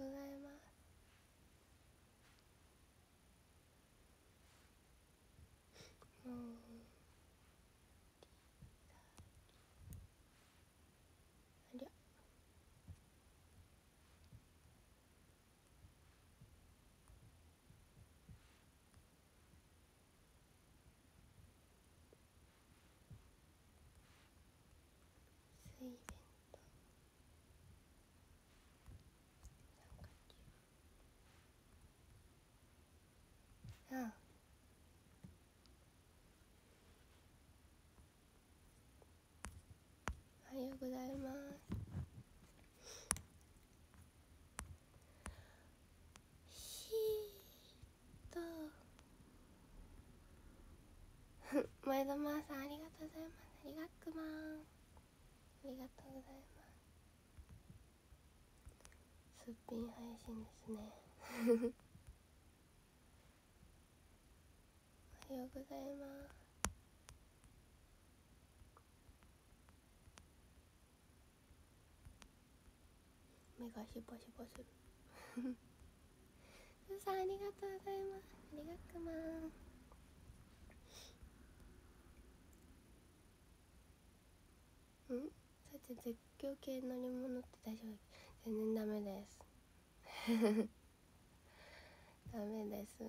ございます。もうありゃ水イベント参加中。おはようございます。前田まーさんありがとうございます。ありがくまん、ありがとうございます。すっぴん配信ですね。おはようございます。目がシュポシュポする。ふうさんありがとうございます。ありがくまん。さて絶叫系乗り物って大丈夫？全然ダメです。ダメです。はい。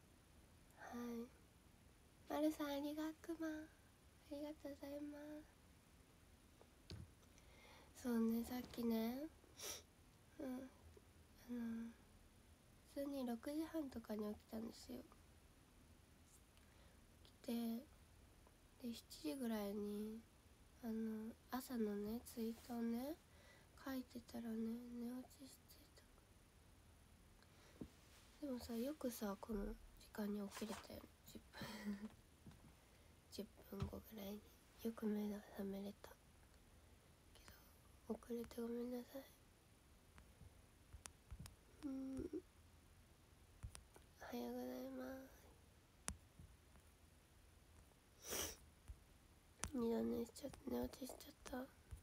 まるさんありがくまん、ありがとうございます。そうね、さっきね、普通に6時半とかに起きたんですよ。起きてで7時ぐらいに朝のねツイートをね書いてたらね、寝落ちしてた。でもさ、よくさこの時間に起きれたよね。10分後ぐらいによく目が覚めれたけど、遅れてごめんなさい。おはようございます。二度寝しちゃった、寝落ちしちゃった。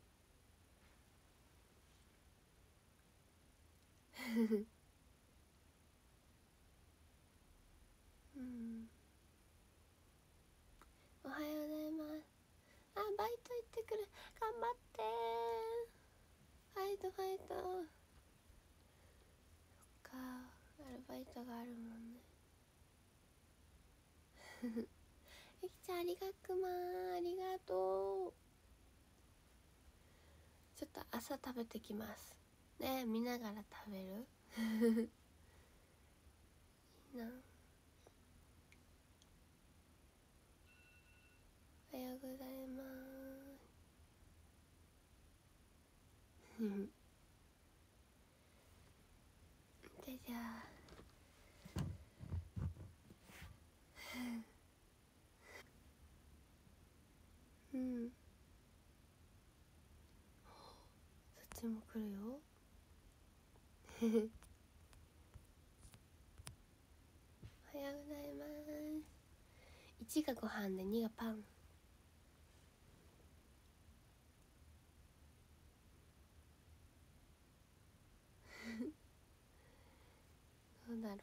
おはようございます。バイト行ってくる、頑張ってー。ファイト。そっか、アルバイトがあるもんね。ゆきちゃんありがくまー、ありがとう。ちょっと朝食べてきますね。見ながら食べる。いいな。おはようございます。でじゃあそっちも来るよ。おはようございます。1がご飯で2がパン。どうだろう。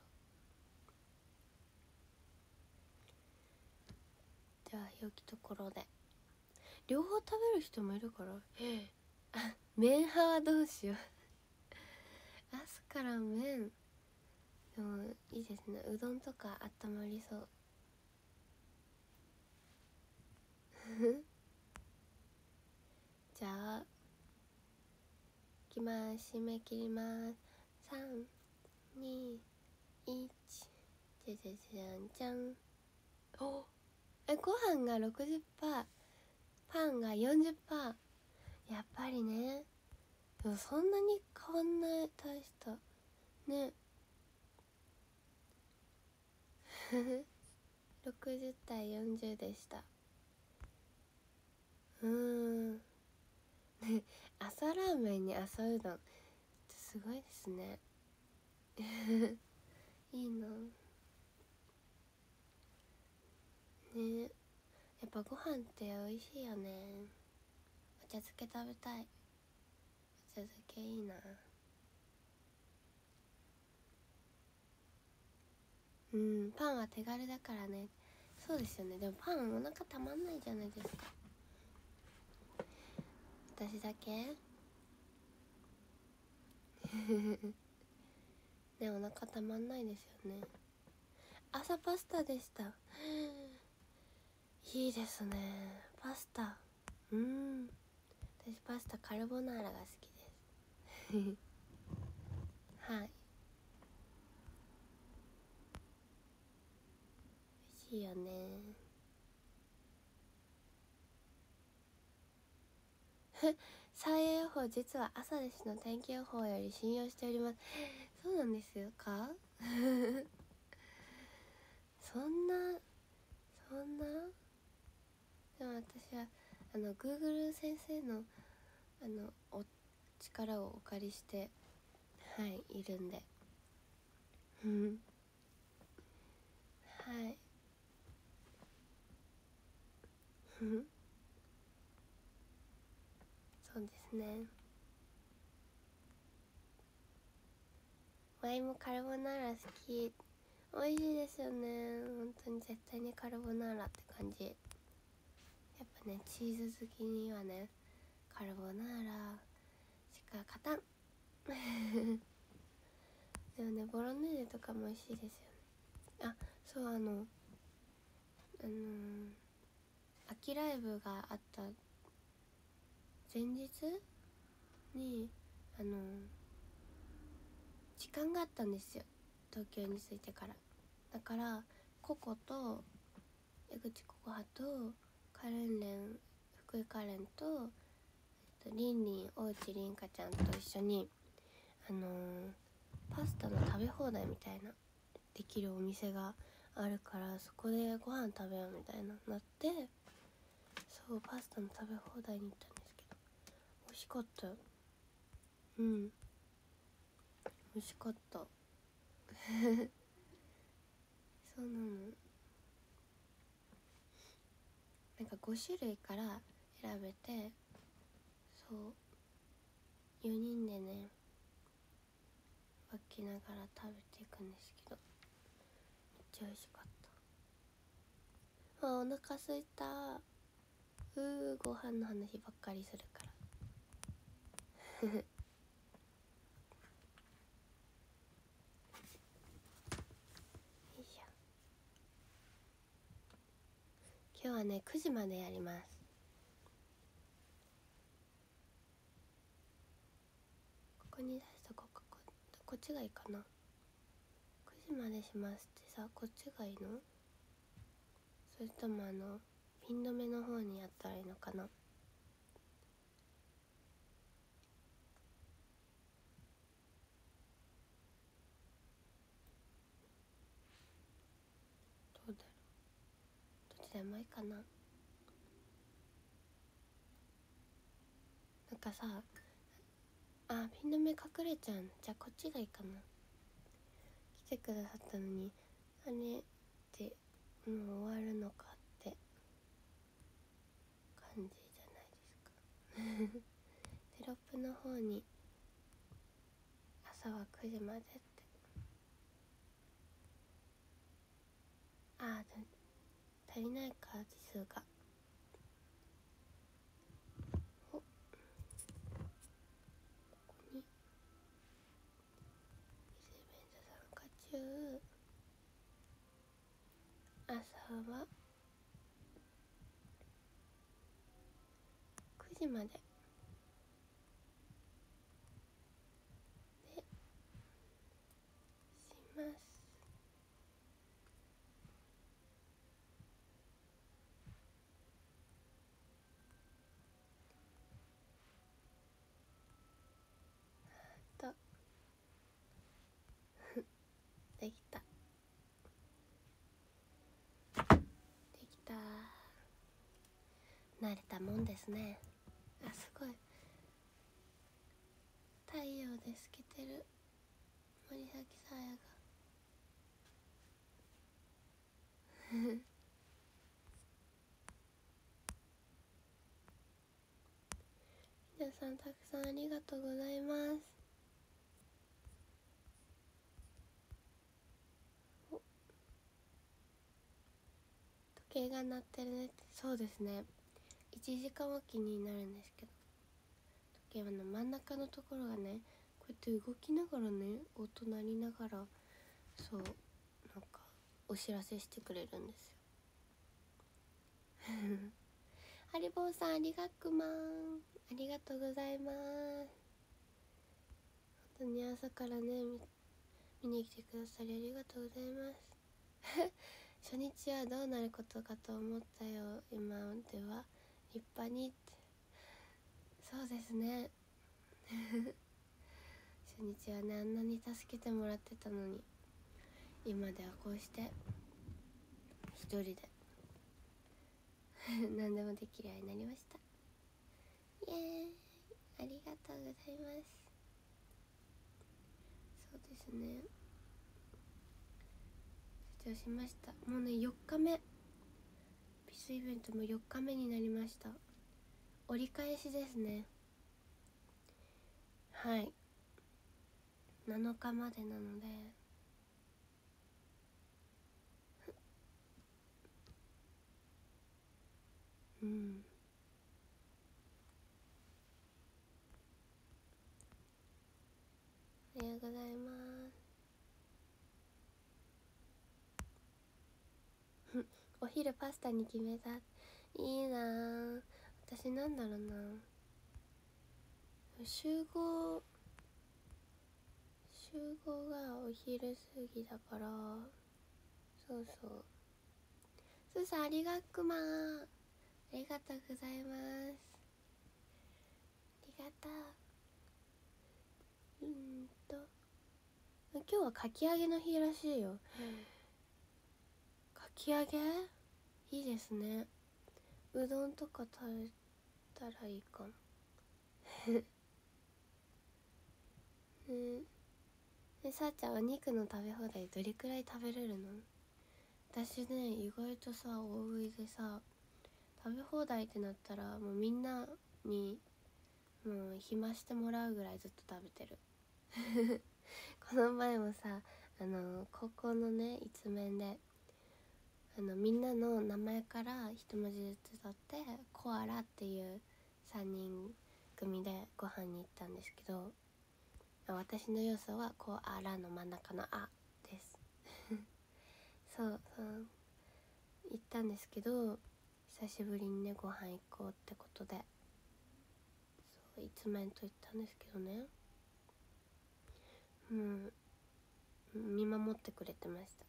じゃあ良きところで両方食べる人もいるから、麺派はどうしよう。朝から麺でもいいですね。うどんとか温まりそう。じゃあいきます。締め切ります。3、2、1。じゃじゃじゃんじゃん。ご飯が 60%、 パンが 40%。 やっぱりね。でもそんなに変わんない。大したね。60対40でした。ね、朝ラーメンに朝うどんってすごいですね。いいなね。やっぱご飯って美味しいよね。お茶漬け食べたい。お茶漬けいいな。 うん、パンは手軽だからね。そうですよね。でもパンお腹たまんないじゃないですか。私だけね、お腹たまんないですよね。朝パスタでした。いいですね、パスタ。うん、私パスタカルボナーラが好きですはい、美味しいよねサーヤ予報、実は朝ですの天気予報より信用しております。そうなんですよかそんなでも私はGoogle 先生のお力をお借りしてはいいるんではいそうですね。ワイもカルボナーラ好き。美味しいですよね。本当に絶対にカルボナーラって感じ。やっぱね、チーズ好きにはね、カルボナーラしか勝たんでもね、ボロネーゼとかも美味しいですよね。あ、そう、秋ライブがあった前日に時間があったんですよ、東京に着いてから。だからココと江口ココハとカレンレン福井カレンとリンリン大内凛香ちゃんと一緒にパスタの食べ放題みたいなできるお店があるから、そこでご飯食べようみたいななって、そうパスタの食べ放題に行ったんですけど、美味しかったよ。うん、美味しかったそうなの。なんか5種類から選べて、そう4人でね分けながら食べていくんですけど、めっちゃ美味しかった。あ、お腹すいた。ご飯の話ばっかりするからよいしょ。今日はね9時までやります。ここに出しとこうか。こっちがいいかな。9時までしますってさ、こっちがいいの？それともピン止めの方にやったらいいのかな。どうだろう、どっちでもいいかな。なんかさ、ピン止め隠れちゃう。じゃあこっちがいいかな。来てくださったのにあれってもう終わるのかって感じじゃないですかテロップの方に朝は9時までって。でも足りないか、字数が。ここにイベント参加中、朝は9時まででします。とできた慣れたもんですね。すごい太陽で透けてる森崎さやが皆さんたくさんありがとうございます。 計が鳴ってるねって。そうですね、1時間おきになるんですけど、時計の真ん中のところがね、こうやって動きながらね、音鳴りながら、そうなんかお知らせしてくれるんですよ。ハリボーさん、ありがくまん、ありがとうございます。本当に朝からね、見に来てくださりありがとうございます。初日はどうなることかと思ったよ、今では立派にって。そうですね初日はね、あんなに助けてもらってたのに、今ではこうして一人で何でもできるようになりました。イエーイ、ありがとうございます。そうですね、成長しました。もうね、4日目、ピスイベントも4日目になりました。折り返しですね。はい、7日までなので、うん、ありがとうございます。お昼パスタに決めた。いいなぁ。私なんだろうな、集合がお昼過ぎだから、そうそう。すーさん、ありがくまー、ありがとうございます。ありがとう。今日はかき揚げの日らしいよ。かき揚げいいですね。うどんとか食べたらいいかも。さあちゃんは肉の食べ放題どれくらい食べれるの？私ね、意外とさ、大食いでさ、食べ放題ってなったらもうみんなにもう暇してもらうぐらいずっと食べてる。この前もさ、高校のね、一面でみんなの名前から一文字ずつ取ってコアラっていう3人組でご飯に行ったんですけど、私の要素はコアラの真ん中のあですそう行ったんですけど、久しぶりにね、ご飯行こうってことで、そう一面と行ったんですけどね、見守ってくれてました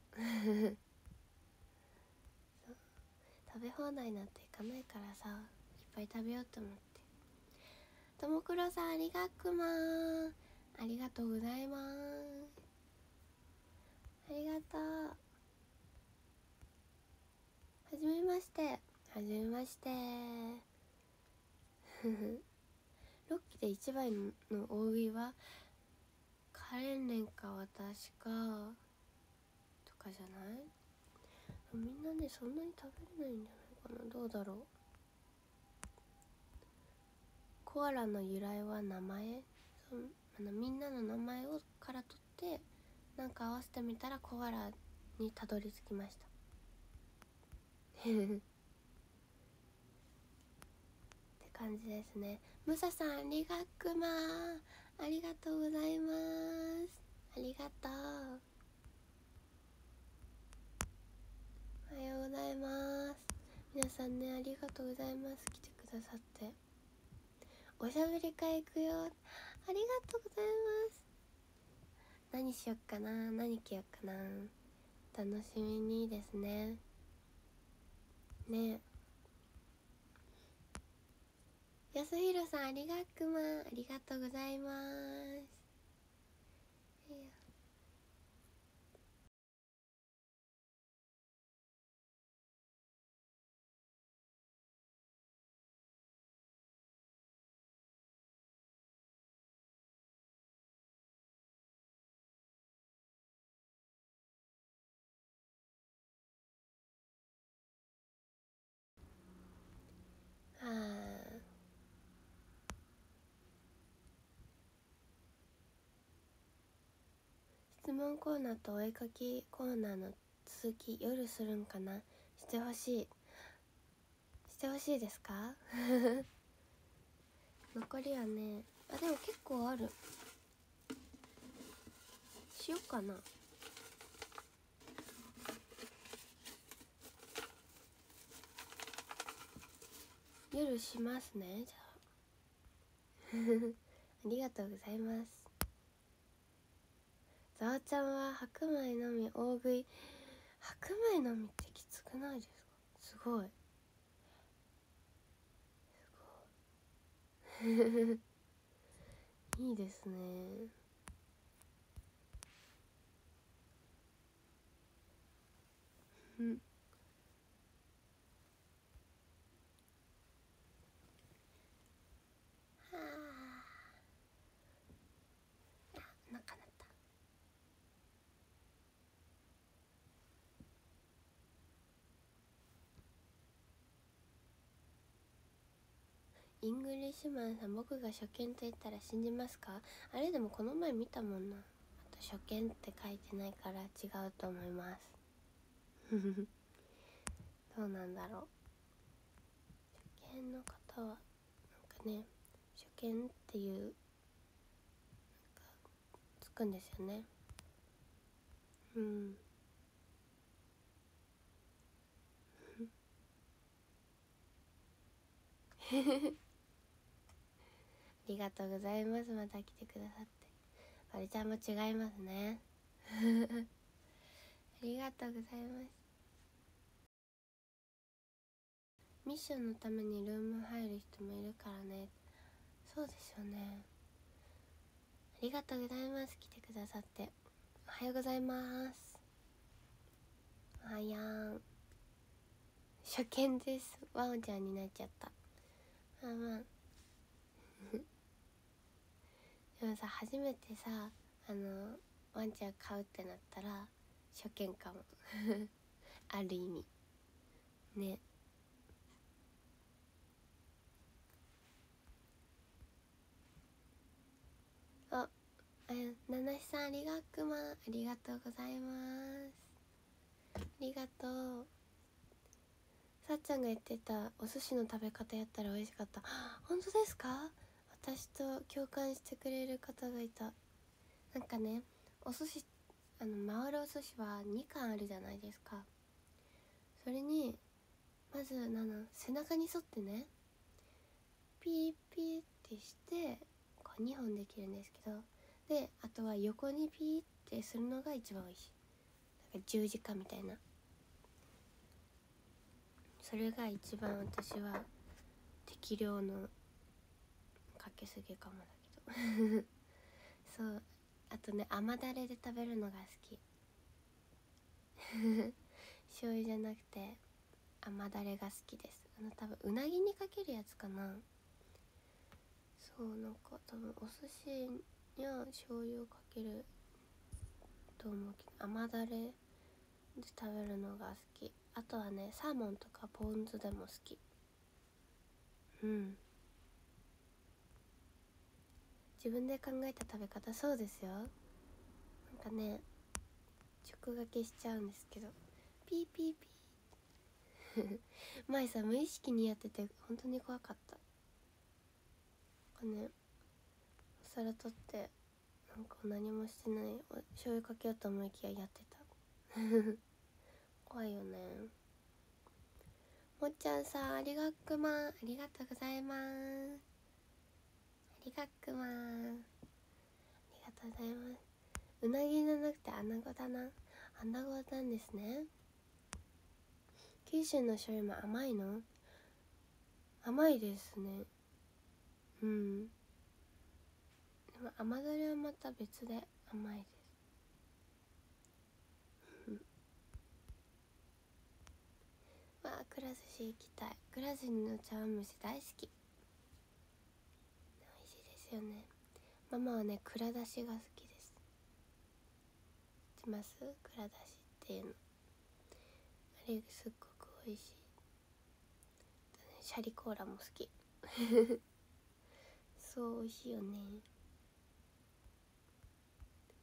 そう、食べ放題なんて行かないからさ、いっぱい食べようと思って。ともくろさん、ありがくまー、ありがとうございます。ありがとう。はじめまして。はじめまして6期で一番の大食いはカレンレンか私かとかじゃない？みんなね、そんなに食べれないんじゃないかな。どうだろう。コアラの由来は名前、みんなの名前をから取ってなんか合わせてみたらコアラにたどり着きましたって感じですね。ムサさん、ありがくまー、ありがとうございます。ありがとう。おはようございます。皆さんね、ありがとうございます。来てくださって。おしゃべり会行くよ。ありがとうございます。何しよっかな、何着よっかな。楽しみにですね。ね。やすひろさん、ありがくま、ありがとうございます。質問コーナーとお絵かきコーナーの続き夜するんかな。 してほしいですか残りはね、でも結構ある。しよっかな。夜しますね、じゃあありがとうございます。ざわちゃんは白米のみ大食い。白米のみってきつくないですか？すごいいいですね。うんはあ、なかなった。イングリッシュマンさん、僕が初見と言ったら信じますか？あれでもこの前見たもんな。あと初見って書いてないから違うと思いますどうなんだろう。初見の方はなんかね、初見っていうなんかつくんですよね。うんありがとうございます。また来てくださって。あれちゃんも違いますねありがとうございます。ミッションのためにルーム入る人もいるからね。そうですよね。ありがとうございます。来てくださって。おはようございます。おはやん。初見です。ワオちゃんになっちゃった。まあまあでもさ、初めてさワンちゃん飼うってなったら初見かもある意味ね。あ、ナナシさん、ありがくま、ありがとうございます。ありがとう。さっちゃんが言ってたお寿司の食べ方やったら美味しかった。本当ですか？私と共感してくれる方がいた。なんかね、お寿司回るお寿司は2貫あるじゃないですか。それにまず背中に沿ってね、ピーピーってしてこう2本できるんですけど、であとは横にピーってするのが一番美味しい。なんか十字架みたいな、それが一番私は適量のかけすぎかもだけどそう、あとね、甘だれで食べるのが好き醤油じゃなくて甘だれが好きです。多分うなぎにかけるやつかな。そう、なんか多分お寿司には醤油をかけると思うけど、甘だれで食べるのが好き。あとはね、サーモンとかポン酢でも好き。うん、自分で考えた食べ方。そうですよ。なんかね、直書きしちゃうんですけど、ピーピーピー前さ、無意識にやってて本当に怖かった。なんかね、お皿取ってなんか何もしてない、醤油かけようと思いきややってた怖いよね。もっちゃんさん、ありがくま、ありがとうございます。ありがくま、ありがとうございます。うなぎじゃなくてアナゴだな。アナゴなんですね。九州の醤油も甘いの？甘いですね。うん、でも甘だれはまた別で甘いですわあ、くら寿司行きたい。くら寿司の茶碗蒸し大好き。美味しいですよね。ママはね、蔵出しが好きです。知ってます？蔵出しっていうの。あれすっごく美味しい。シャリコーラも好きそう美味しいよね。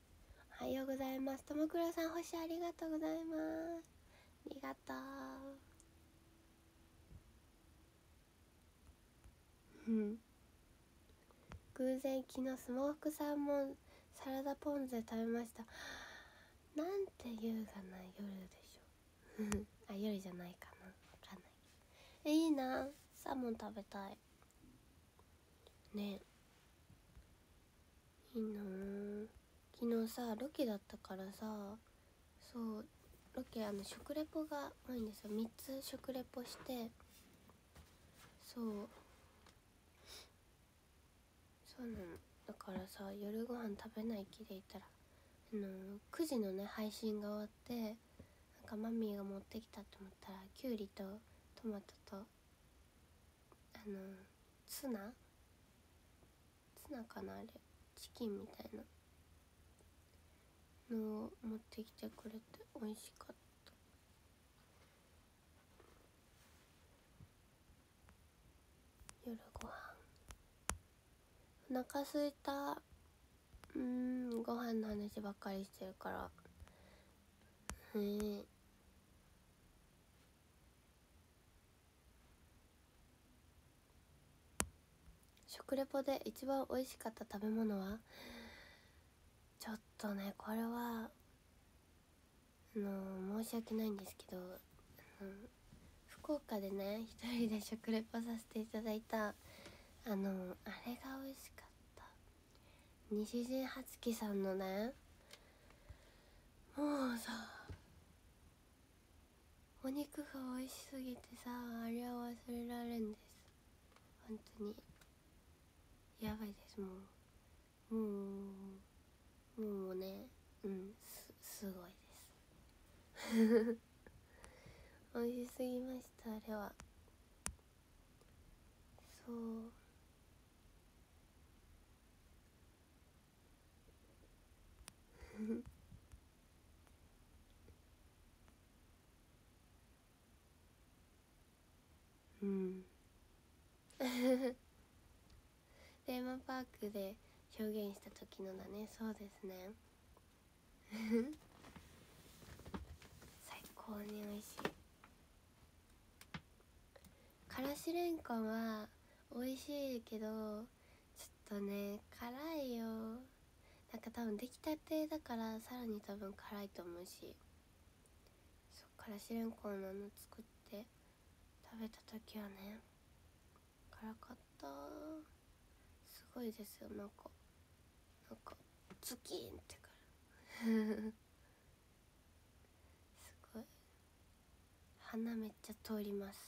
おはようございます。ともくらさん、星ありがとうございます。ありがとう。 偶然昨日スモークサーモンサラダポン酢で食べました。なんて優雅な夜でしょあ、夜じゃないかな、わかんない。いいな、サーモン食べたいね。いいな。昨日さロケだったからさ、そうロケ食レポが多いんですよ。3つ食レポして、そうなの。だからさ、夜ご飯食べない気でいたら9時のね配信が終わって、なんかマミーが持ってきたと思ったらきゅうりとトマトとツナかな、あれチキンみたいなのを持ってきてくれて美味しかった。夜ご飯お腹すいた。ご飯の話ばっかりしてるから食レポで一番美味しかった食べ物は、ちょっとねこれは申し訳ないんですけど、福岡でね一人で食レポさせていただいたあれが美味しかった。西陣八喜さんのね、もうさお肉が美味しすぎてさ、あれは忘れられんです。本当にやばいです。もうね、すごいです美味しすぎました、あれは。そうテーマパークで表現した時のだね。そうですね最高に美味しい。からしれんこんは美味しいけどちょっとね辛いよ。なんか多分出来たてだからさらに多分辛いと思うし、そうからしれんこん作って食べた時はね辛かった。すごいですよ。なんかズキンってくるすごい鼻めっちゃ通ります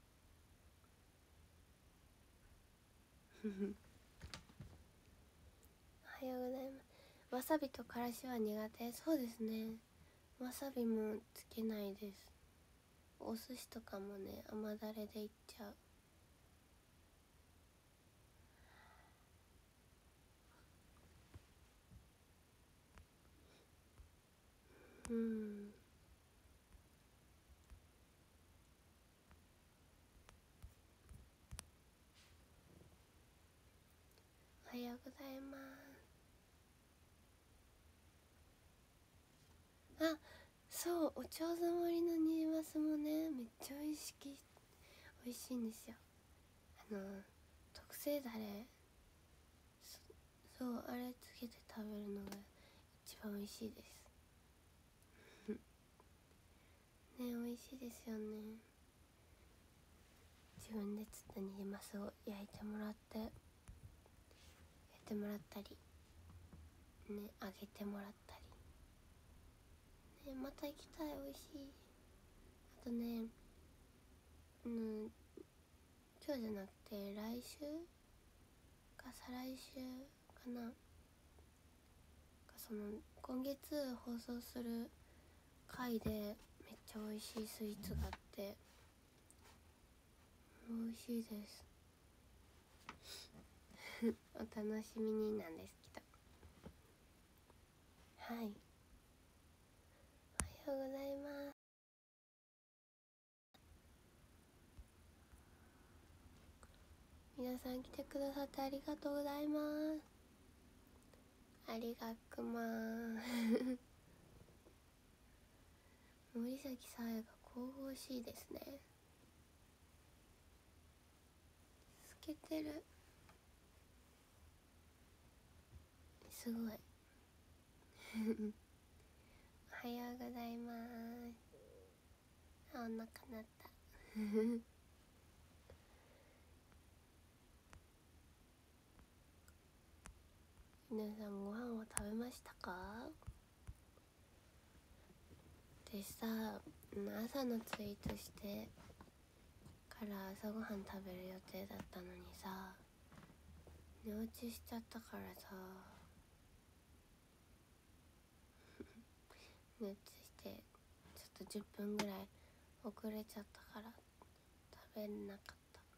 おはようございます。わさびとからしは苦手。そうですね、わさびもつけないです。お寿司とかもね甘だれでいっちゃう。おはようございます。あ、そうお蝶づもりのニジマスもねめっちゃ美味しいんですよ。特製だれ、そうあれつけて食べるのが一番美味しいですね。美味しいですよね。自分で釣ったニジマスを焼いてもらったりね、揚げてもらったりね。また行きたい。美味しい。あとね、今日じゃなくて来週か再来週かな、今月放送する回でめっちゃ美味しいスイーツがあって美味しいですお楽しみになんですけど、はい、おはようございます。皆さん来てくださってありがとうございます。ありがくま森崎さやが神々しいですね。スけてる。すごいおはようございます。あ、お腹鳴った皆さんご飯を食べましたか？でさ、朝のツイートしてから朝ごはん食べる予定だったのにさ、寝落ちしちゃったからさ寝落ちしてちょっと10分ぐらい遅れちゃったから食べれなかった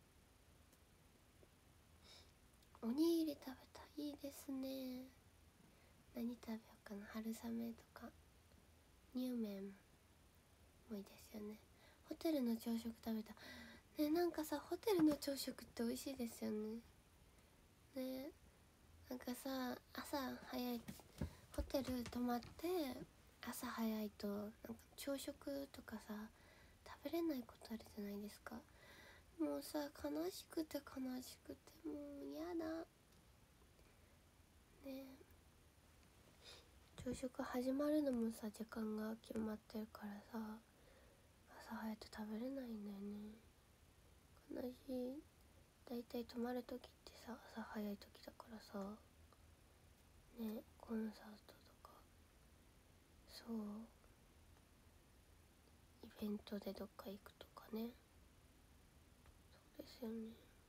。おにぎり食べた。いいですね。何食べようかな。春雨とか乳麺もいいですよね。ホテルの朝食食べたね。なんかさ、ホテルの朝食って美味しいですよね。ね、なんかさ、朝早いホテル泊まって朝早いとなんか朝食とかさ食べれないことあるじゃないですか。もうさ、悲しくてもう嫌だね。朝食始まるのもさ時間が決まってるからさ、朝早く食べれないんだよね。悲しい。だいたい泊まる時ってさ朝早い時だからさね、コンサートとかそうイベントでどっか行くとかね。そうですよね。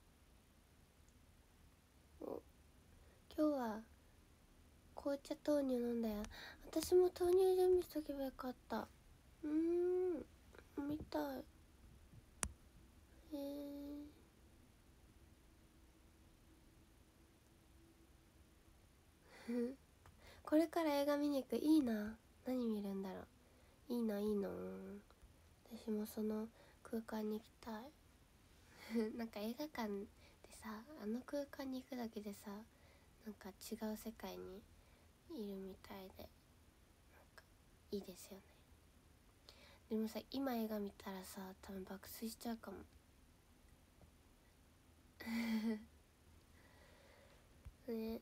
お、今日は紅茶豆乳飲んだよ。私も豆乳準備しとけばよかった。見たい。これから映画見に行く。いいな。何見るんだろう。いいな。私もその空間に行きたいなんか映画館でさ、あの空間に行くだけでさ、なんか違う世界にいるみたいで、なんかいいですよね。でもさ、今映画見たらさ多分爆睡しちゃうかもね。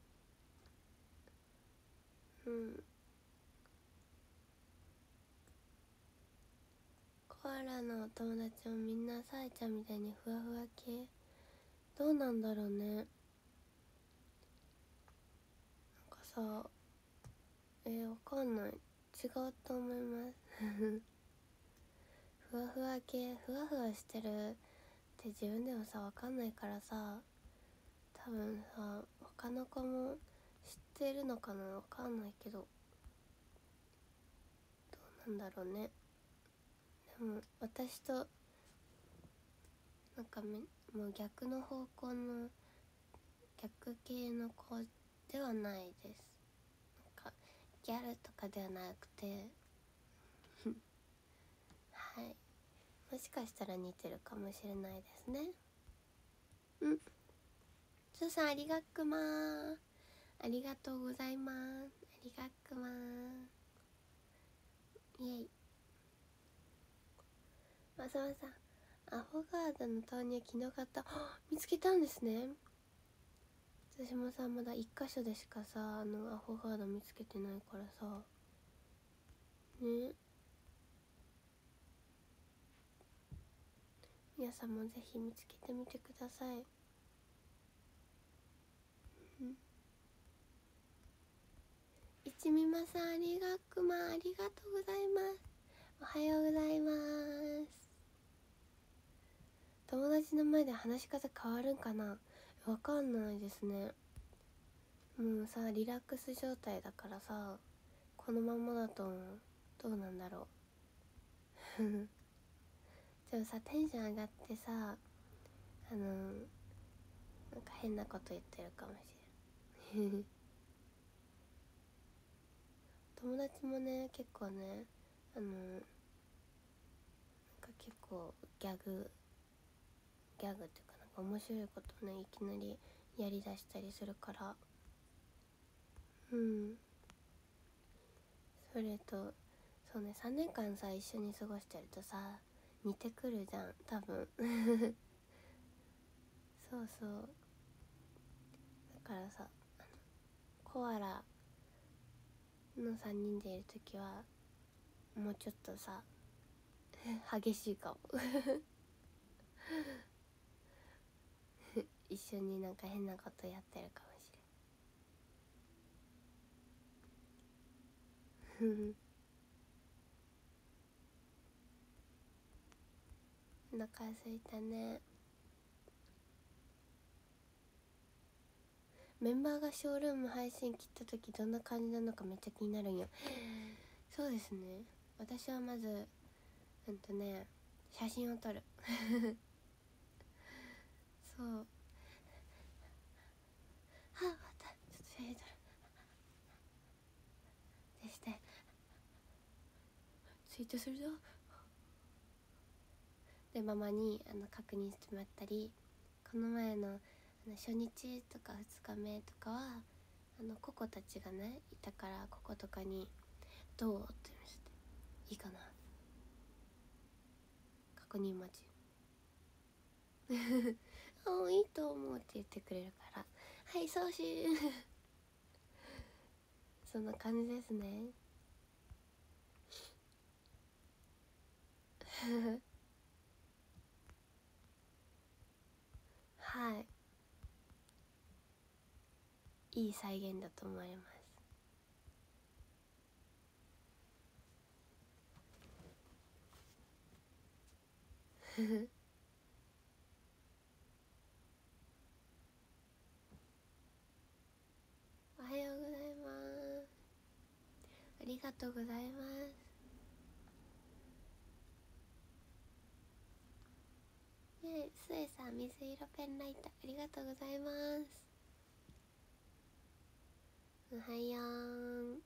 うん。コアラのお友達もみんなさえちゃんみたいにふわふわ系。どうなんだろうね。なんかさ、わかんない。違うと思いますふわふわ系、ふわふわしてるって自分でもさわかんないからさ、多分さ他の子も知ってるのかな。わかんないけど、どうなんだろうね。でも私となんかもう逆の方向の逆系の子ではないです。なんかギャルとかではなくてはい、もしかしたら似てるかもしれないですね。つーさんありがくまー。ありがとうございます。ありがくまー。イエイ。まさまさん、アフォガードの豆乳昨日買った。見つけたんですね。私もさまだ1箇所でしかさアフォガード見つけてないからさね。皆さんもぜひ見つけてみてください。一味まさんありがくま、ありがとうございます。おはようございます。友達の前で話し方変わるんかな。わかんないですね。もうさリラックス状態だからさこのままだとどうなんだろうでもさテンション上がってさなんか変なこと言ってるかもしれない友達もね結構ねなんか結構ギャグっていうかなんか面白いことねいきなりやりだしたりするから、それとそうね、3年間さ一緒に過ごしてるとさ似てくるじゃん多分そうそう、だからさ、コアラの3人でいるときはもうちょっとさ激しいかも一緒になんか変なことやってるかもしれんお腹すいたね。メンバーがショールーム配信切った時どんな感じなのかめっちゃ気になるんよ。そうですね、私はまず写真を撮るそう、はあ、またちょっと写真撮るでしてツイートするぞでママに確認してもらったり、この前の初日とか2日目とかはココたちがねいたから、ココとかにどうって見せて、いいかな確認待ちあいいと思うって言ってくれるから、はい送信そんな感じですねはい、いい再現だと思いますおはようございます、ありがとうございます。ねえ、スエさん水色ペンライトありがとうございます。おはよう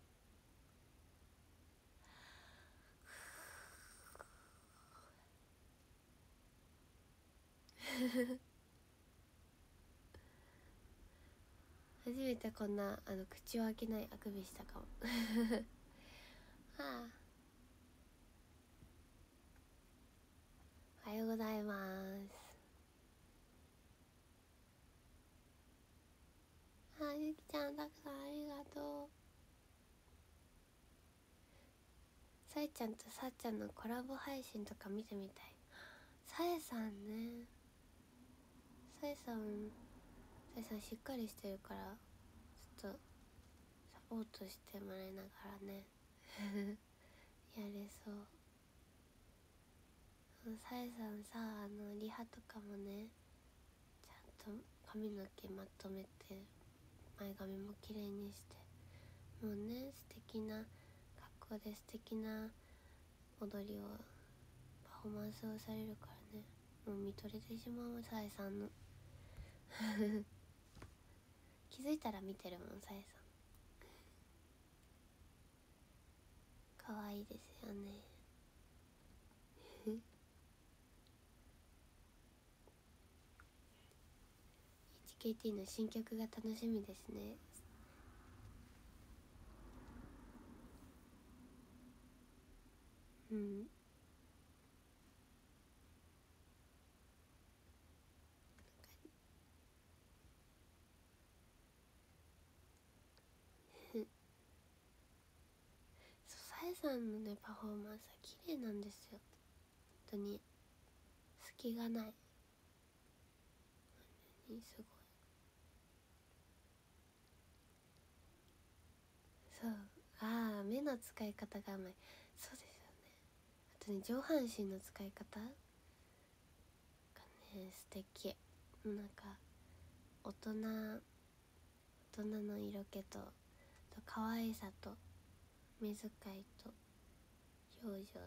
初めてこんな口を開けないあくびしたかもはあ、おはようございます。あ、ゆきちゃんたくさんありがとう。さえちゃんとさっちゃんのコラボ配信とか見てみたい。さえさんね、さえさんしっかりしてるから、ちょっとサポートしてもらいながらねやれそう。さえさんさ、リハとかもね、ちゃんと髪の毛まとめて前髪も綺麗にして、もうね素敵な格好で素敵な踊りをパフォーマンスをされるからね、もう見とれてしまうさえさんの気づいたら見てるもんさえさん、可愛いですよねHKT の新曲が楽しみですね。うん、そうさえさんのねパフォーマンスは綺麗なんですよ、本当に隙がない、すごい。そう、ああ目の使い方がうまい、そうですよね。あとね上半身の使い方がね素敵、なんか大人の色気と可愛さと目遣いと表情と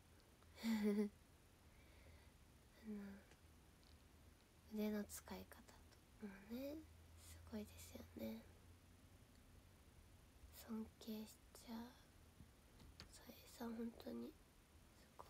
腕の使い方と、もうねすごいですよね。尊敬しちゃう、さえさん本当にすごい。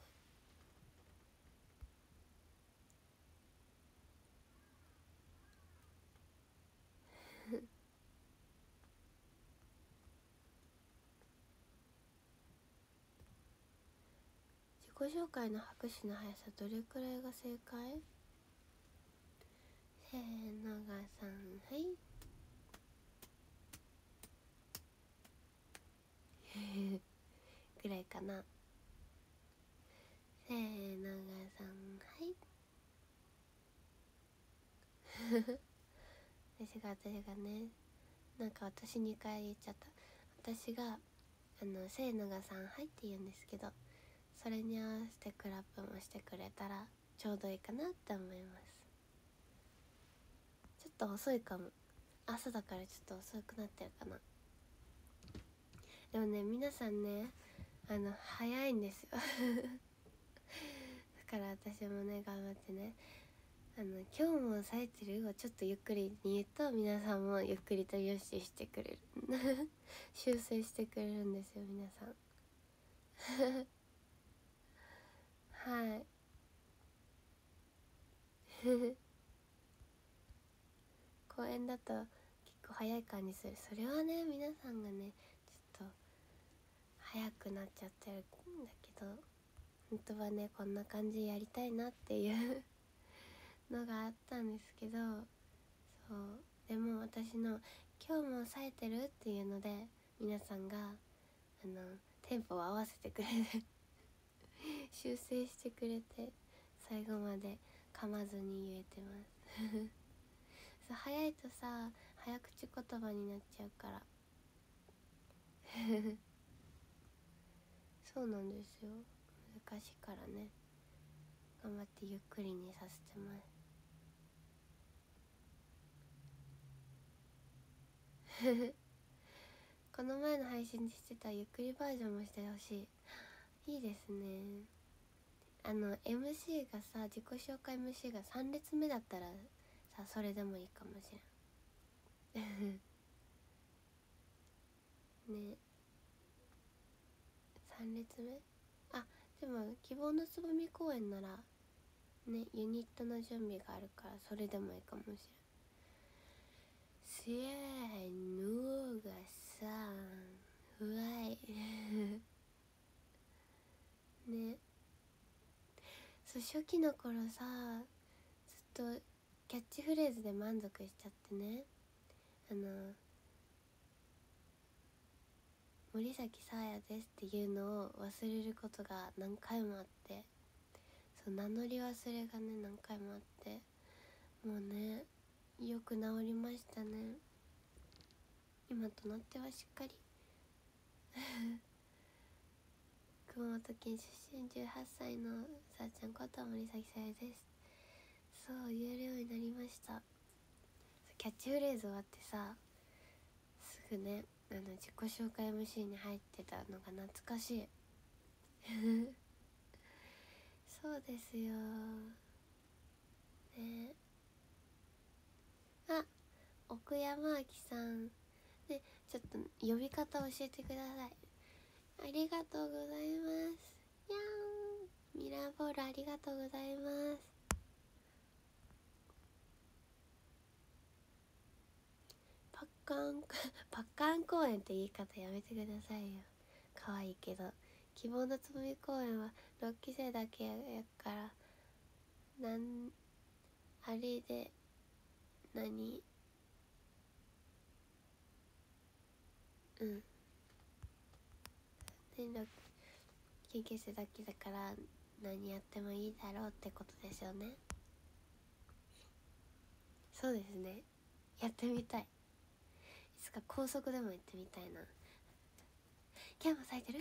自己紹介の拍手の速さどれくらいが正解？ のがさん、はいぐらいかな。のがさん、はい私がね、なんか私2回言っちゃった。私がせーのがさん、はいって言うんですけど、それに合わせてクラップもしてくれたらちょうどいいかなって思います。ちょっと遅いかも、朝だからちょっと遅くなってるかな。でもね、皆さんね、早いんですよだから私もね、頑張ってね、今日も冴えてるをちょっとゆっくりに言うと、皆さんもゆっくりとよししてくれる修正してくれるんですよ、皆さんはい公園だと結構早い感じする。それはね、皆さんがねちょっと早くなっちゃってるんだけど、本当はねこんな感じやりたいなっていうのがあったんですけど、そうでも私の今日も冴えてるっていうので、皆さんがテンポを合わせてくれて修正してくれて、最後まで噛まずに言えてますそう、早いとさ早口言葉になっちゃうからそうなんですよ、難しいからね、頑張ってゆっくりにさせてますこの前の配信でしてたゆっくりバージョンもしてほしい。いいですね。MC がさ、自己紹介 MC が3列目だったらさ、それでもいいかもしれんね。3列目、あ、でも希望のつぼみ公演ならね、ユニットの準備があるからそれでもいいかもしれん。せーのがさん、うわいね、そう初期の頃さ、ずっとキャッチフレーズで満足しちゃってね、森崎さやですっていうのを忘れることが何回もあって、そう名乗り忘れがね何回もあって、もうねよく治りましたね。今となってはしっかり熊本県出身18歳のさあちゃんこと森崎さやです、そう言えるようになりました。キャッチフレーズ終わってさ、すぐね自己紹介 MC に入ってたのが懐かしいそうですよね。あ、奥山明さんで、ちょっと呼び方教えてください。ありがとうございます。やーん、ミラーボールありがとうございます。パッカーンパッカーン公園って言い方やめてくださいよ、可愛いけど。希望のつぼみ公園は6期生だけやからあれで何、うんで6期生だけだから何やってもいいだろうってことですよね。そうですね、やってみたい。いつか高速でも行ってみたいな。今日も咲いてる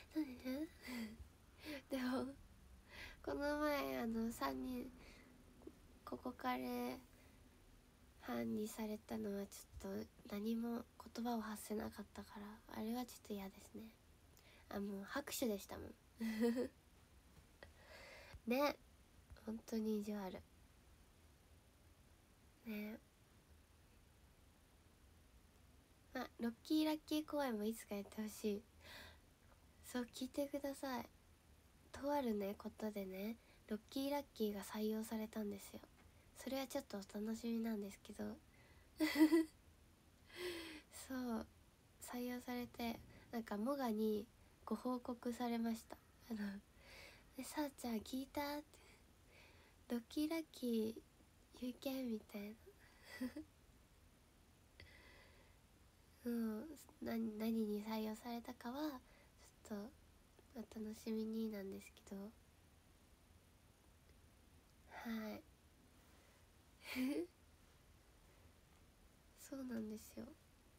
でもこの前3人ここから班にされたのはちょっと何も言葉を発せなかったから、あれはちょっと嫌ですね。もう拍手でしたもんね、本当に意地悪ね。ロッキーラッキー公演もいつかやってほしい。そう聞いてください。とあるねことでね、ロッキーラッキーが採用されたんですよ。それはちょっとお楽しみなんですけどそう採用されて、なんかモガにご報告されました。さあちゃん聞いたって、ロッキーラッキー休憩みたいな何に採用されたかはちょっとお楽しみになんですけど、はいそうなんですよ。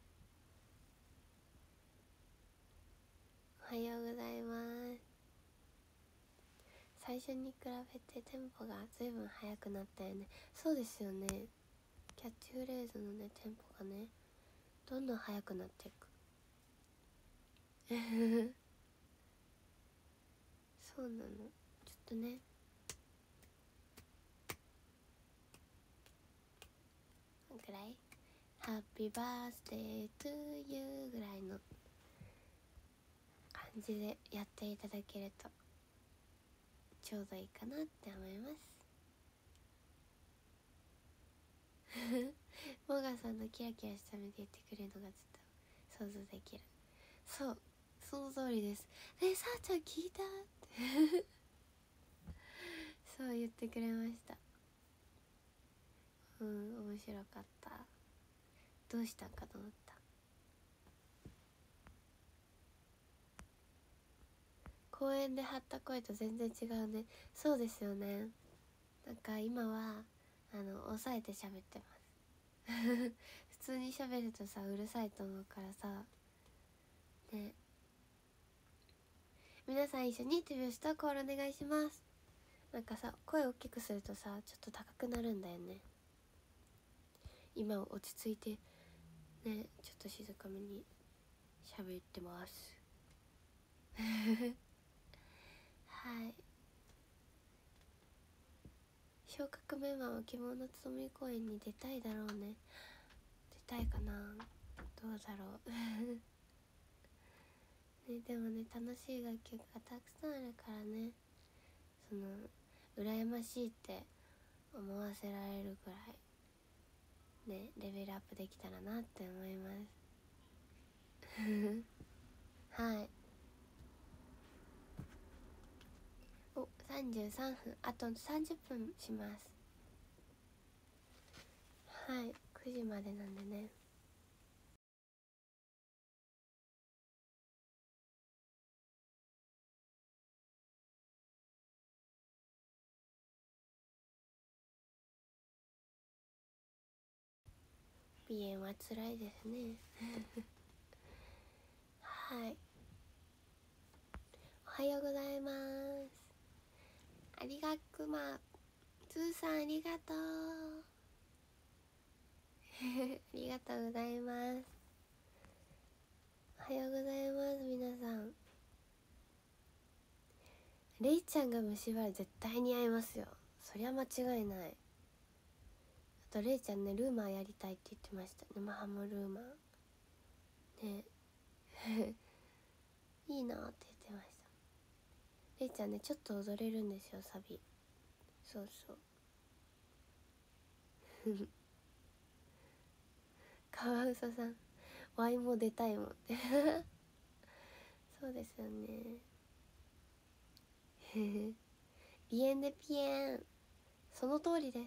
おはようございます。最初に比べてテンポが随分速くなったよね。そうですよね。キャッチフレーズのねテンポがねどんどん速くなっていくそうなの。ちょっとねぐらいハッピーバースデートゥーユーぐらいの感じでやっていただけるとちょうどいいかなって思いますモーガンさんのキラキラした目で言ってくれるのがちょっと想像できる。そうその通りです。さあちゃん聞いたってそう言ってくれました。面白かった。どうしたんかと思った。公園で張った声と全然違うね。そうですよね。なんか今は抑えて喋ってます普通に喋るとさうるさいと思うからさね。皆さん一緒に手拍子とコールお願いします。なんかさ声大きくするとさちょっと高くなるんだよね。今落ち着いてねちょっと静かめに喋ってますはい昇格メンバーは希望のつぼみ公園に出たいだろうね。出たいかな、どうだろうね。でもね楽しい楽曲がたくさんあるからね、その羨ましいって思わせられるぐらいねレベルアップできたらなって思いますはいお33分、あと30分します。はい9時までなんでね。鼻炎はつらいですねはいおはようございます。ありがくまつーさんありがとうありがとうございます。おはようございます。皆さんレイちゃんが虫歯絶対に合いますよ。そりゃ間違いない。あとレイちゃんねルーマーやりたいって言ってました。沼ハムルーマーねいいなって言ってました。レイちゃんねちょっと踊れるんですよサビ。そうそうカワウソさんワイも出たいもんってそうですよね鼻炎でピエン、その通りです。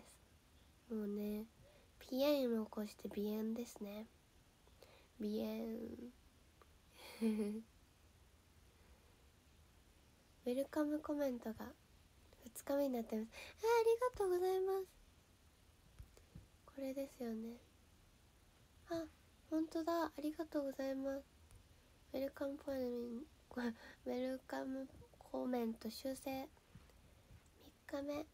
もうねピエンを起こして鼻炎ですね。鼻炎ウェルカムコメントが2日目になってます。ありがとうございます。これですよね。あ本当だ、ありがとうございます。ウェルカムポエムウェルカムコメント修正3日目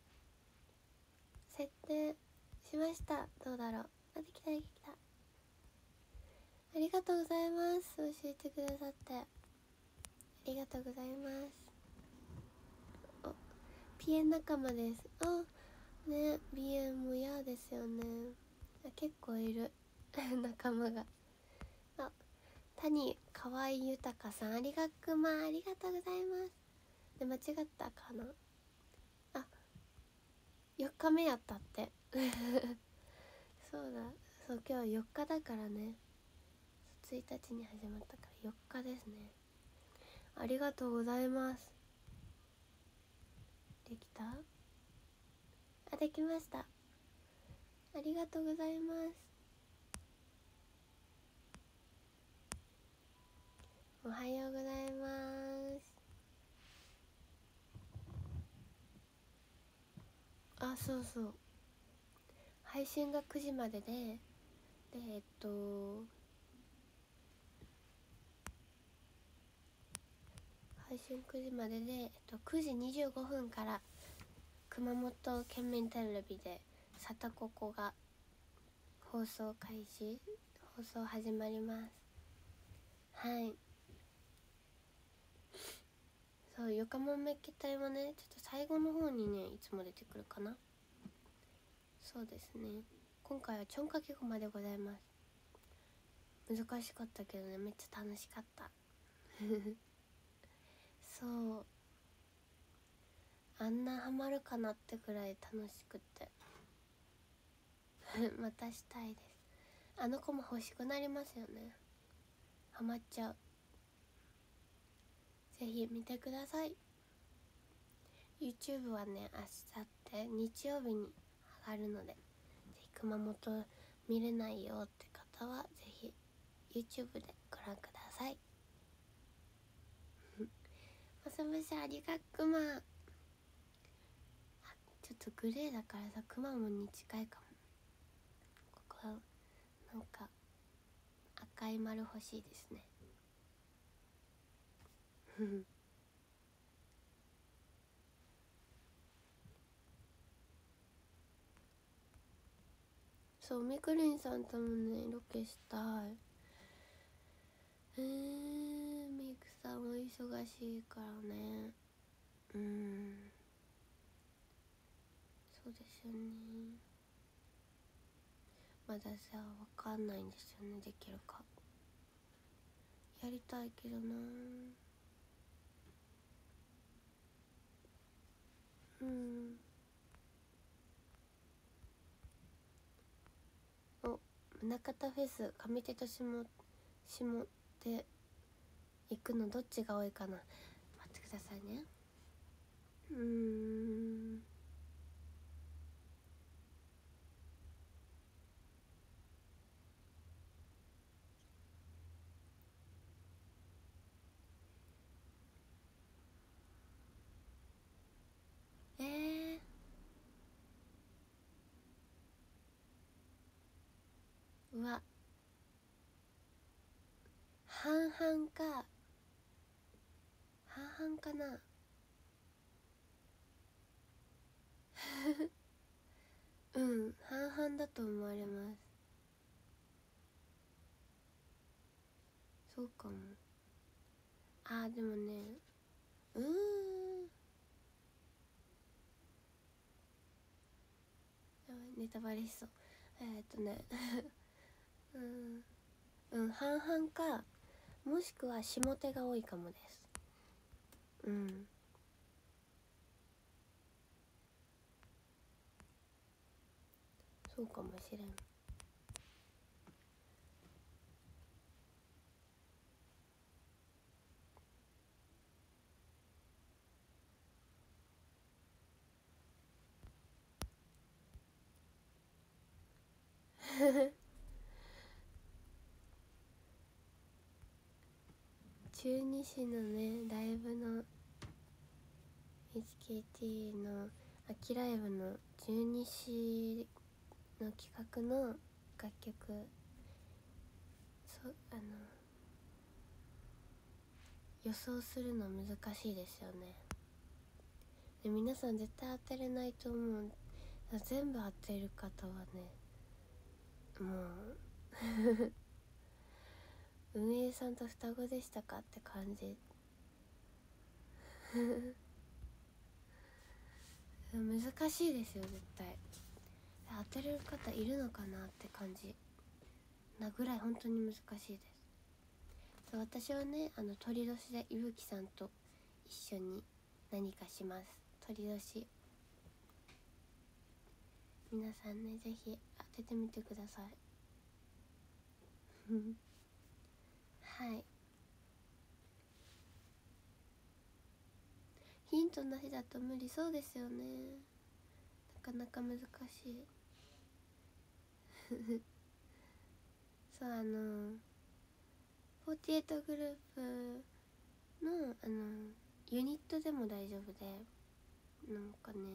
設定しました。どうだろう。あ、できたできた。ありがとうございます。教えてくださってありがとうございます。おピエン仲間です。あね、鼻炎も嫌ですよね。あ結構いる仲間が。あ谷河合豊さんありがくまありがとうございます。で間違ったかなあ、4日目やったってそうだ、そう今日4日だからね。1日に始まったから4日ですね。ありがとうございます。できた？あ、できました。 ありがとうございます。おはようございます。あ、そうそう、配信が9時までで配信9時までで、9時25分から熊本県民テレビでサタココが放送始まります。はい。そう、よかもんめっけ隊はね、ちょっと最後の方にねいつも出てくるかな。そうですね、今回はちょんかけごまでございます。難しかったけどね、めっちゃ楽しかったそう、あんなハマるかなってくらい楽しくってまたしたいです。あの子も欲しくなりますよね、ハマっちゃう。ぜひ見てください。 YouTube はね、明後日日曜日に上がるので、ぜひ熊本見れないよって方はぜひ YouTube でご覧くださいまさましありがくま。ちょっとグレーだからさ、くまモンに近いかも。ここはなんか赤い丸欲しいですねそう、みくりんさんともねロケしたい。メイクさんも忙しいからね。そうですよね。まださ、わかんないんですよね、できるか。やりたいけどな。お、宗像フェス上手と下で行くのどっちが多いかな。待ってくださいね。うわ、半々か半々かなうん、半々だと思われます。そうかも。でもね、やばい、ネタバレしそう。半々か、もしくは下手が多いかもです。そうかもしれん中西のねライブの HKT の秋ライブの中西の企画の楽曲、予想するの難しいですよね。で、皆さん絶対当てれないと思う。全部当てる方はね、もう運営さんと双子でしたかって感じ難しいですよ、絶対。当てれる方いるのかなって感じなぐらい本当に難しいです。私はね、鳥年でいぶきさんと一緒に何かします。鳥年、皆さんね、ぜひ当ててみてくださいはい、ヒントなしだと無理そうですよね。なかなか難しい。 そう48グループのユニットでも大丈夫で、なんかね、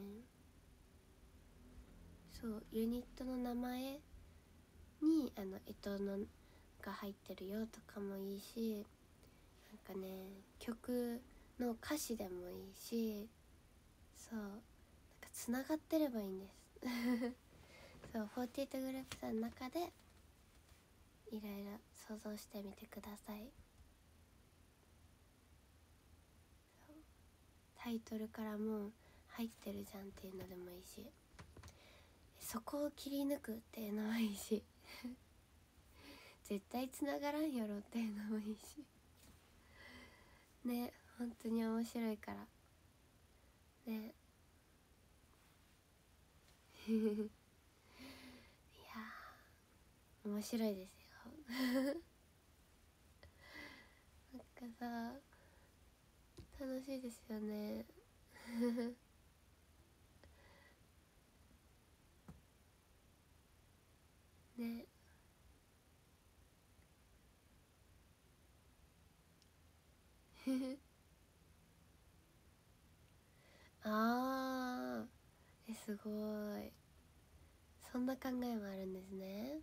そうユニットの名前にのが入ってるよとかもいいし、なんかね曲の歌詞でもいいし、そうなんかつながってればいいんですそう48グループさんの中でいろいろ想像してみてください。タイトルからもう入ってるじゃんっていうのでもいいし、そこを切り抜くっていうのもいいし絶対つながらんやろっていうのもいいしね、本当に面白いからねいやー面白いですよなんかさ楽しいですよねねあーすごい、そんな考えもあるんですね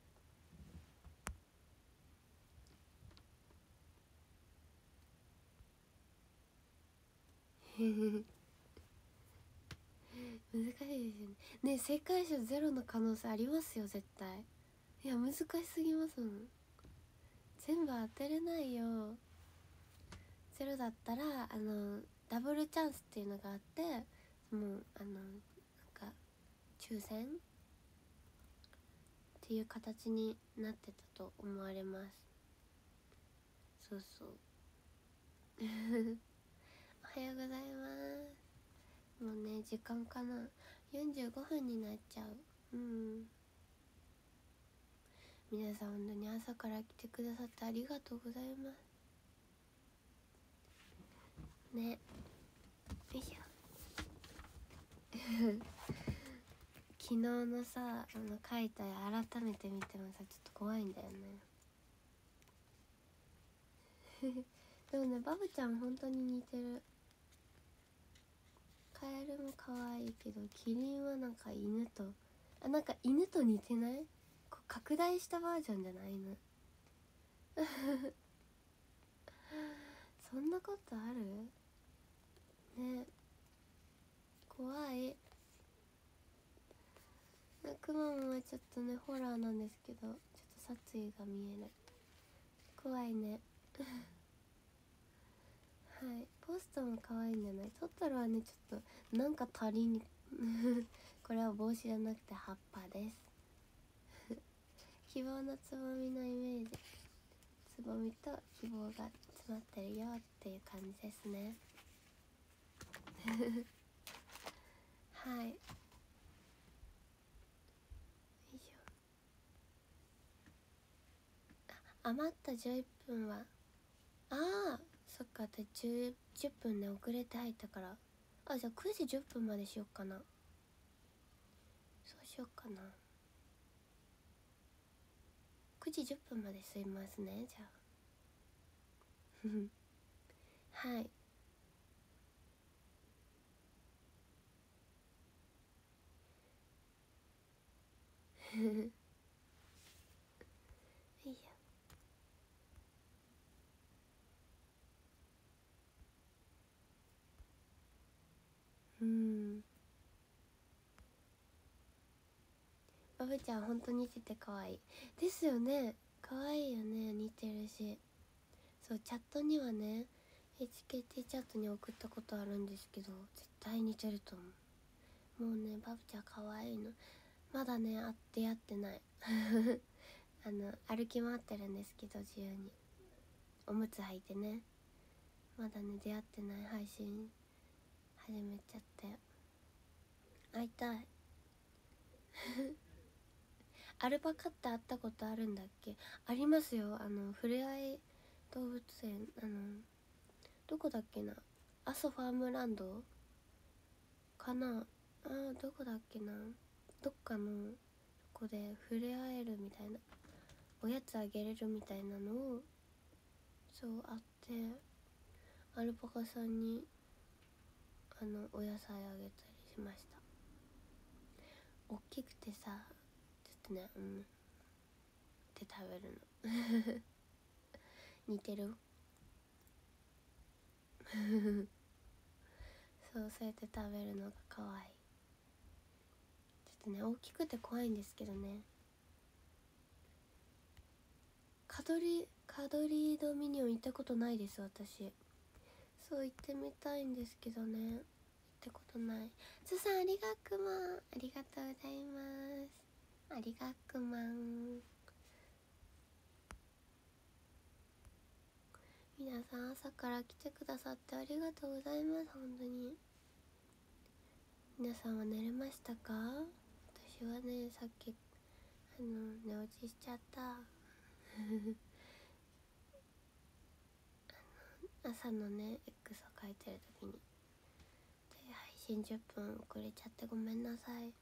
難しいですよね。ね、正解者ゼロの可能性ありますよ絶対。いや難しすぎますもん、全部当てれないよ。ゼロだったらダブルチャンスっていうのがあって、もうなんか抽選っていう形になってたと思われます。そうそうおはようございます。もうね時間かな、45分になっちゃう。皆さん本当に朝から来てくださってありがとうございますね。よいしょ昨日のさ書いた絵改めて見てもさちょっと怖いんだよねでもねバブちゃん本当に似てる。カエルも可愛いけどキリンはなんか犬となんか犬と似てない？こう拡大したバージョンじゃない？犬そんなことあるね。怖い。くまモンはちょっとねホラーなんですけど、ちょっと殺意が見えない。怖いねはい、ポストも可愛いんじゃない？トトロはねちょっとなんか足りにこれは帽子じゃなくて葉っぱです希望のつぼみのイメージ、つぼみと希望が詰まってるよっていう感じですねはいよいしょ。余った11分はそっか、私10分ね遅れて入ったから、じゃあ9時10分までしよっかな。そうしよっかな。9時10分まで吸いますね、じゃあはいいいや。バブちゃんほんと似てて可愛いですよね。可愛いよね、似てるし。そうチャットにはね HKT チャットに送ったことあるんですけど、絶対似てると思う。もうねバブちゃん可愛いの。まだね出会ってない歩き回ってるんですけど自由におむつ履いてね、まだね出会ってない。配信始めちゃって会いたいアルパカって会ったことあるんだっけ？ありますよ。ふれあい動物園、どこだっけな、阿蘇ファームランドかな、どこだっけな、どっかのこで触れ合えるみたいな、おやつあげれるみたいなのをそうあって、アルパカさんにお野菜あげたりしました。大きくてさ、ちょっとね、って食べるの似てるそう、そうやって食べるのが可愛い。ちょっとね、大きくて怖いんですけどね。カドリードミニオン行ったことないです、私。そう、行ってみたいんですけどね、行ったことない。つさん、ありがくまん、ありがとうございます。ありがくまん。皆さん朝から来てくださってありがとうございます。本当に皆さんは寝れましたか？私はね、さっき寝落ちしちゃった朝のね X を書いてる時にで、配信10分遅れちゃってごめんなさい。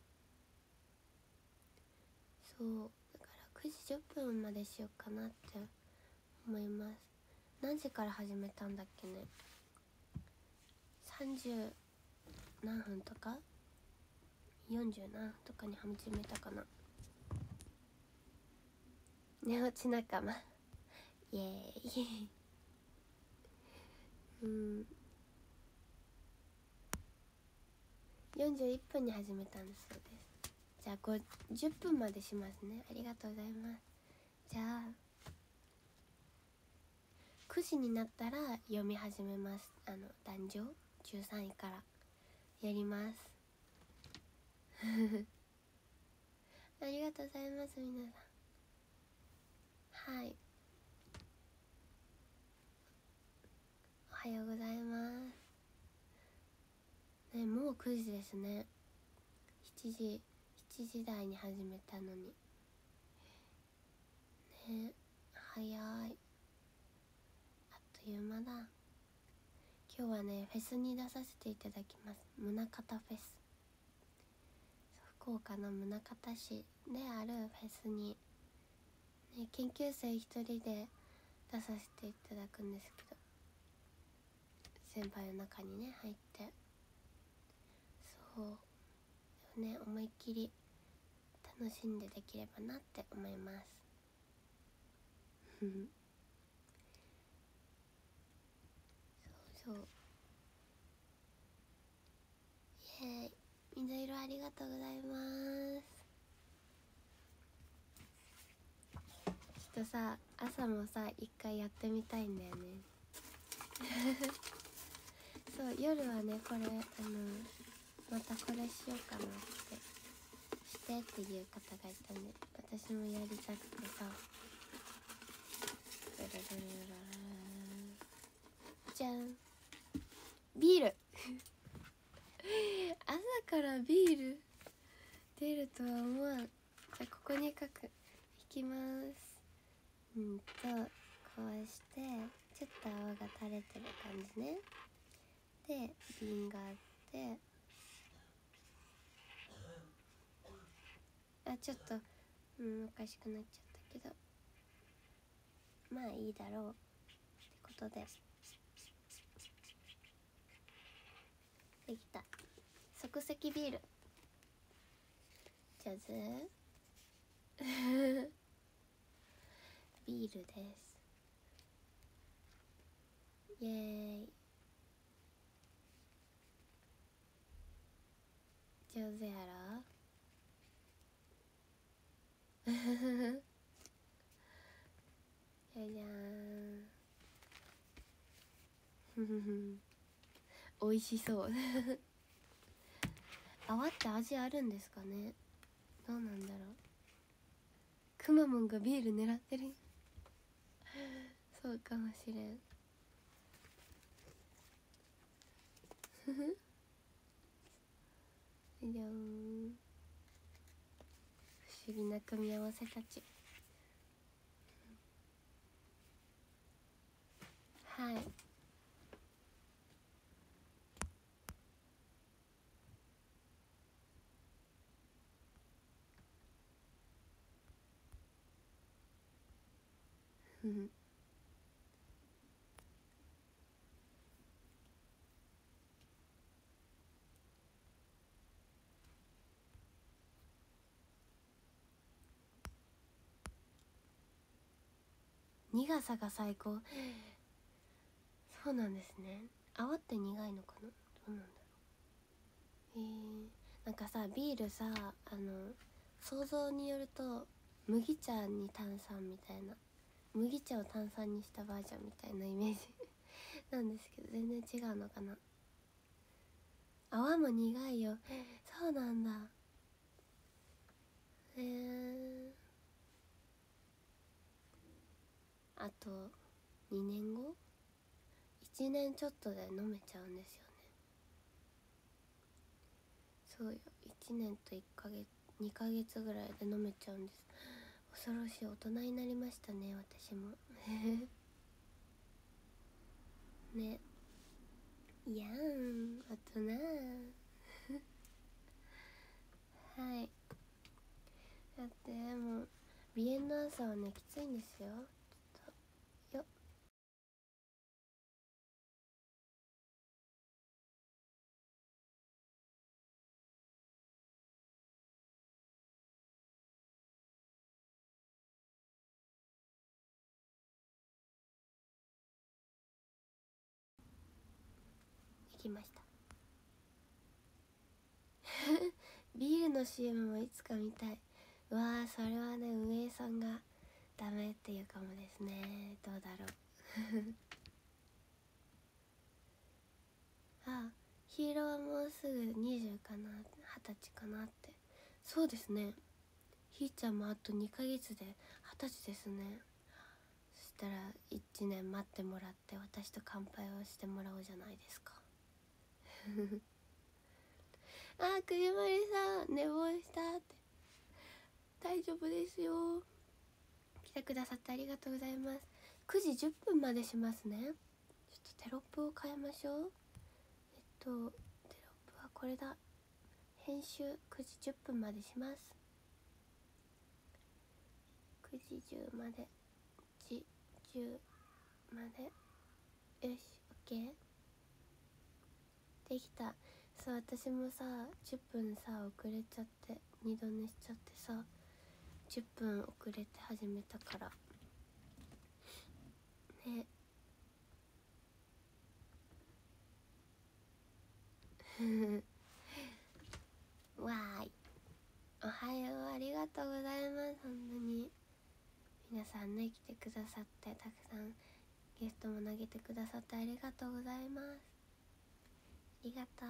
そうだから9時10分までしようかなって思います。何時から始めたんだっけね。30何分とか40何分とかに始めたかな。寝落ち仲間イエーイ41分に始めたんだそうです。じゃあ10分までしますね。ありがとうございます。じゃあ9時になったら読み始めます。壇上13位からやりますありがとうございます皆さん。はい、おはようございますね。もう9時ですね。7時台に始めたのにね、早い。あっという間だ。今日はねフェスに出させていただきます。宗像フェス、福岡の宗像市であるフェスに、ね、研究生一人で出させていただくんですけど、先輩の中にね入って、そうね、思いっきり楽しんでできればなって思いますそうイエーイ。水色ありがとうございます。ちょっとさ、朝もさ一回やってみたいんだよねそう、夜はねこれまたこれしようかなってしてっていう方がいたんで、私もやりたくてさ、じゃん、ビール朝からビール出るとは思わん。じゃあここに引きます。こうしてちょっと泡が垂れてる感じね。で瓶があって、ちょっとおかしくなっちゃったけど、まあいいだろうってことでできた。即席ビールじゃずビールです。イエーイ。上手やろじゃじゃーん美味しそう泡って味あるんですかね。どうなんだろう。くまモンがビール狙ってるそうかもしれんじゃーん、不思議な組み合わせたち。はい苦さが最高。そうなんですね。泡って苦いのかな、どうなんだろう。なんかさ、ビールさ、想像によると麦茶に炭酸みたいな、麦茶を炭酸にしたバージョンみたいなイメージなんですけど、全然違うのかな。泡も苦いよ。そうなんだ。あと2年後1年ちょっとで飲めちゃうんですよね。そうよ、1年と1ヶ月2ヶ月ぐらいで飲めちゃうんです。恐ろしい、大人になりましたね、私もね。いやん、大人はい。だってもう鼻炎の朝はね、きついんですよ。ちょっとよっ、できましたビールの CM もいつか見たい。うわー、それはね、運営さんがダメっていうかもですね。どうだろうあ、ヒーローはもうすぐ20かな、20歳かなって。そうですね、ひーちゃんもあと2ヶ月で20歳ですね。そしたら1年待ってもらって、私と乾杯をしてもらおうじゃないですかあ、くじまりさん寝坊したって。大丈夫ですよ。来てくださってありがとうございます。9時10分までしますね。ちょっとテロップを変えましょう。テロップはこれだ。編集9時10分までします。9時10まで、10まで。よし、 OK できた。そう、私もさ10分さ遅れちゃって、二度寝しちゃってさ、10分遅れて始めたからねわーい、おはよう、ありがとうございます。本当に皆さんね、来てくださって、たくさんゲストも投げてくださってありがとうございます。ありがとう。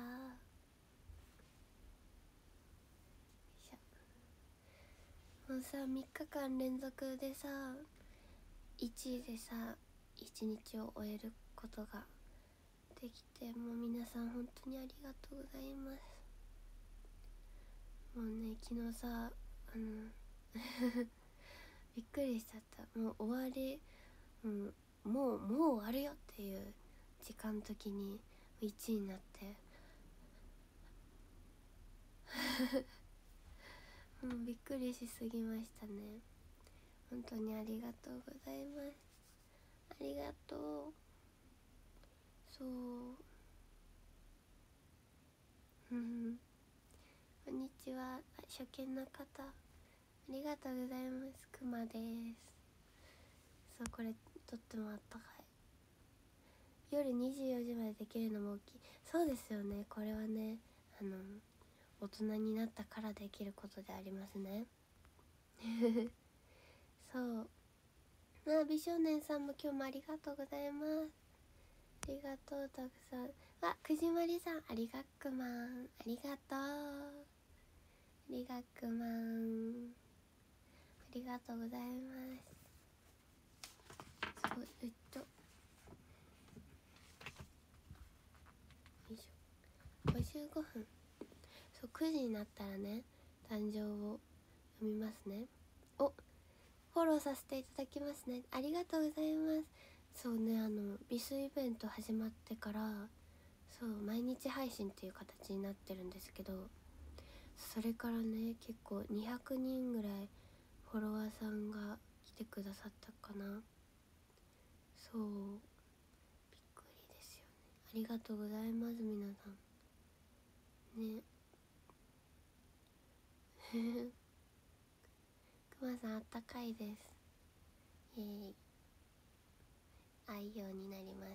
もうさ、3日間連続でさ1位でさ1日を終えることができて、もう皆さん本当にありがとうございます。もうね、昨日さびっくりしちゃった。もう終わり、もう終わるよっていう時間の時に1位になってもうびっくりしすぎましたね。本当にありがとうございます。ありがとう。そうこんにちは。初見の方ありがとうございます。くまです。そう、これとってもあったかい。夜24時までできるのも大きい。そうですよね、これはね、大人になったからできることでありますねそう。美少年さんも今日もありがとうございます。ありがとう、たくさん。くじまりさん、ありがっくまん、ありがとう、ありがっくまん、ありがとうございます。そう、よいしょ、55分。そう、9時になったらね、誕生を読みますね。お、フォローさせていただきますね。ありがとうございます。そうね、ビスイベント始まってから、そう、毎日配信っていう形になってるんですけど、それからね、結構200人ぐらいフォロワーさんが来てくださったかな。 そうびっくりですよね。ありがとうございます皆さんね。くまさんあったかいです。イエーイ、愛用になります。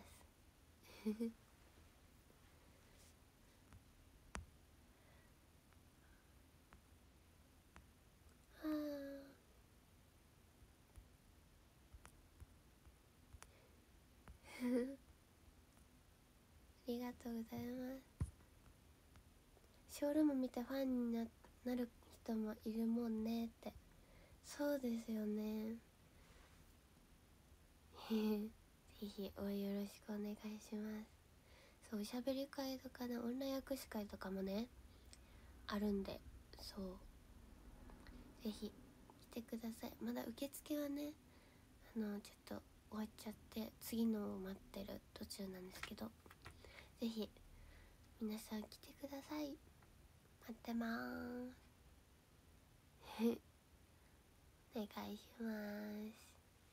ありがとうございます。ショールーム見てファンになる人もいるもんねって。そうですよね。ぜひ応援よろしくお願いします。そう、おしゃべり会とかね、オンライン握手会とかもねあるんで、そうぜひ来てください。まだ受付はねちょっと終わっちゃって次のを待ってる途中なんですけど、ぜひ皆さん来てください。待ってまーす。お願いします。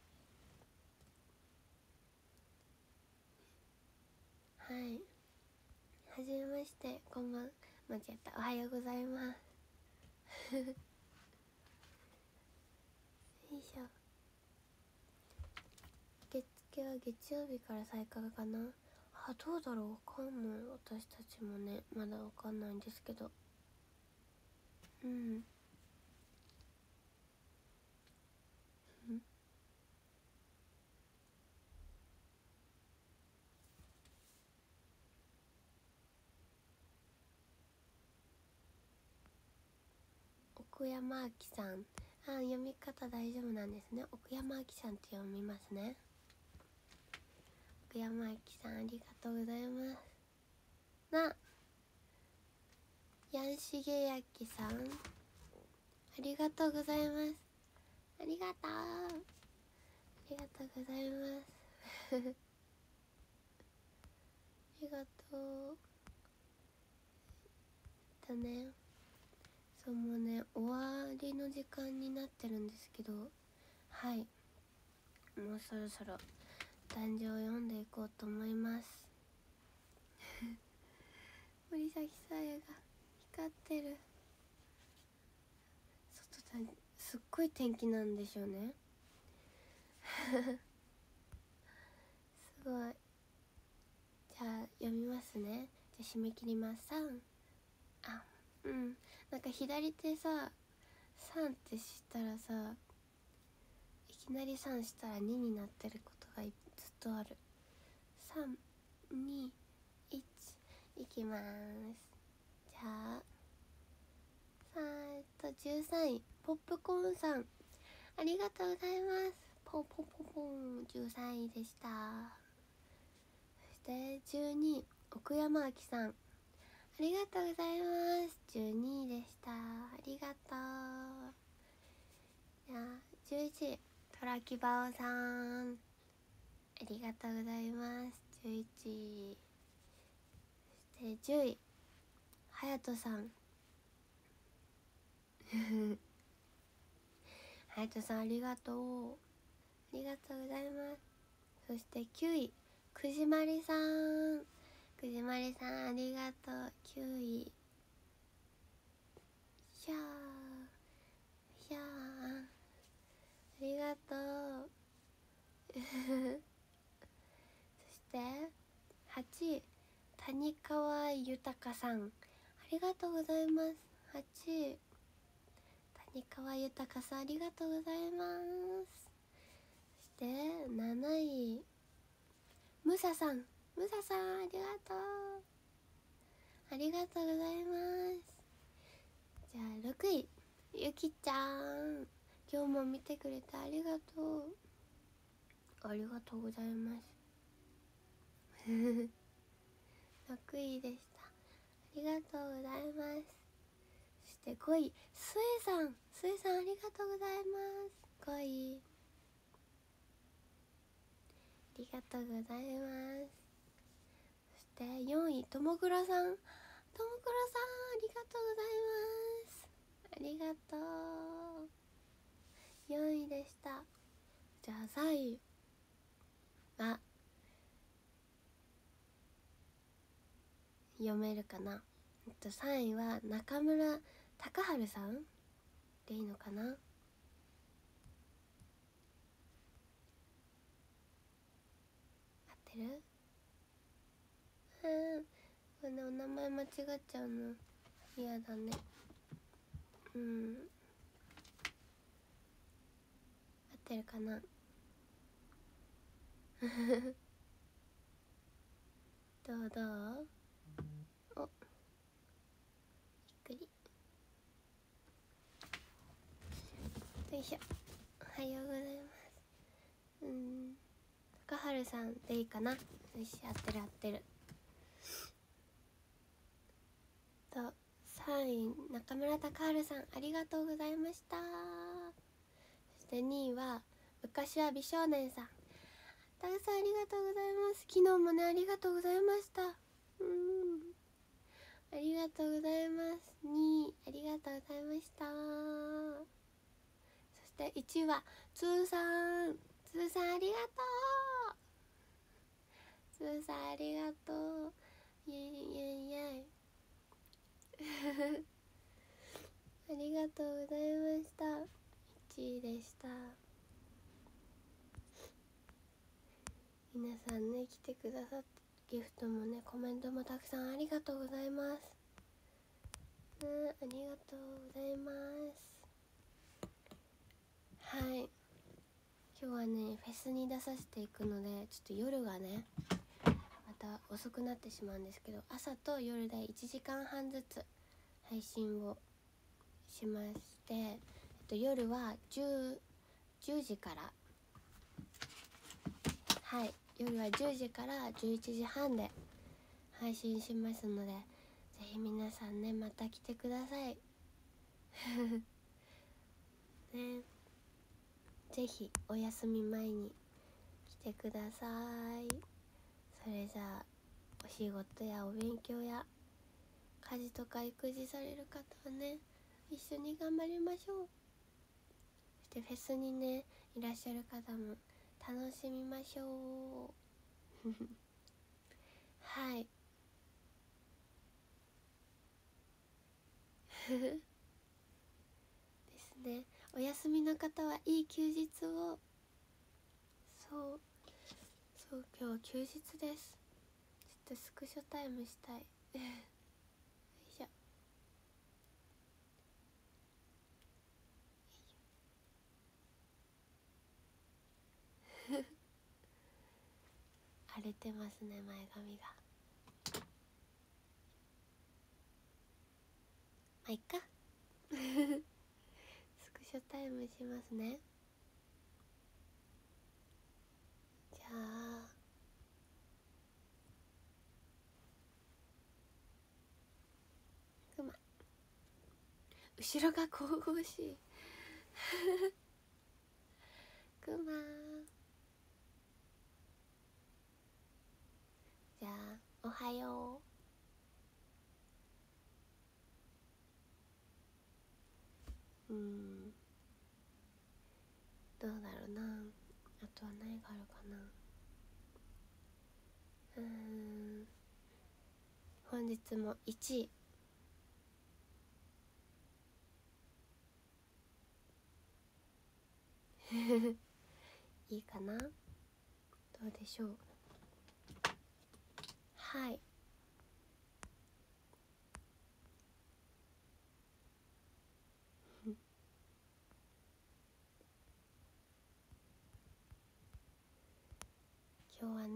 はい、はじめまして、こんばん、間違った、おはようございます。よいしょ。受付は月曜日から再開かな。あ、どうだろう、わかんない。私たちもねまだわかんないんですけど、奥山明さん、読み方大丈夫なんですね。奥山明さんって読みますね。奥山明さんありがとうございます。やんしげやきさんありがとうございます。ありがとうありがとうございます。ありがとうね。そう、もうね終わりの時間になってるんですけど、はい、もうそろそろ壇上を読んでいこうと思います。森崎さやが光ってる。外だ、すっごい天気なんでしょうね。すごい。じゃあ読みますね。じゃあ締め切ります。なんか左手さ3ってしたらさ、いきなり3したら2になってることがずっとある。321いきます。じゃあ13位ポップコーンさんありがとうございます。ポンポンポンポン13位でした。そして12位奥山明さんありがとうございます。12位でした。ありがとう。じゃあ11位トラキバオさんありがとうございます。11位。そして10位はやとさんはやとさんありがとう。ありがとうございます。そして9位くじまりさん、くじまりさんありがとう。9位ひゃーひゃーありがとう。そして8位谷川豊さんありがとうございます。8位谷川豊さんありがとうございます。そして7位ムサさん、ムサさんありがとう。ありがとうございます。じゃあ6位ゆきちゃん今日も見てくれてありがとう。ありがとうございます。6位でした。ありがとうございます。そして5位スエさん、スエさんありがとうございます。5位ありがとうございます。そして4位ともぐらさん、ともぐらさんありがとうございます。ありがとう。4位でした。じゃあ3位は読めるかな。3位は中村隆春さんでいいのかな。合ってる？これね、お名前間違っちゃうの嫌だね。合ってるかな。どうお、びっくり。よいしょ。おはようございます。高春さんでいいかな。よし、合ってる合ってる。と3位中村隆春さん、ありがとうございました。そして2位は昔は美少年さん、たくさんありがとうございます。昨日もね、ありがとうございました。ありがとうございます。2位ありがとうございました。そして1位はつーさん、つーさんありがとう。つーさんありがとう。イエイイエイイエイありがとうございました。1位でした。皆さんね、来てくださって、ギフトもね、コメントもたくさんありがとうございます。ありがとうございます。はい、今日はねフェスに出させていくので、ちょっと夜がねまた遅くなってしまうんですけど、朝と夜で1時間半ずつ配信をしまして、夜は10時から、はい、夜は10時から11時半で配信しますので、ぜひ皆さんね、また来てくださいね、ぜひお休み前に来てください。それじゃあ、お仕事やお勉強や家事とか育児される方はね、一緒に頑張りましょう。そしてフェスにねいらっしゃる方も楽しみましょうはいですね。お休みの方はいい休日を。そう今日は休日です。ちょっとスクショタイムしたいよいしょ荒れてますね、前髪が。まあいっかスクショタイムしますね。じゃあくま、後ろが神々しいくま、じゃあおはよう。どうだろうな。あとは何があるかな。本日も1位いいかな。どうでしょう。はい今日はね、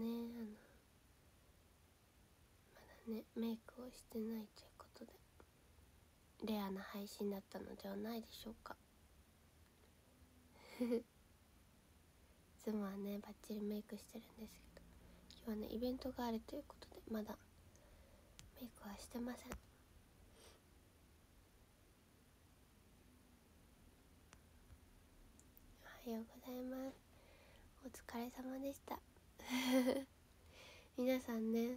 まだねメイクをしてないということで、レアな配信だったのではないでしょうかいつもはねバッチリメイクしてるんですけど、今日はねイベントがあるということでまだメイクはしてません。おはようございます。お疲れ様でした皆さんね、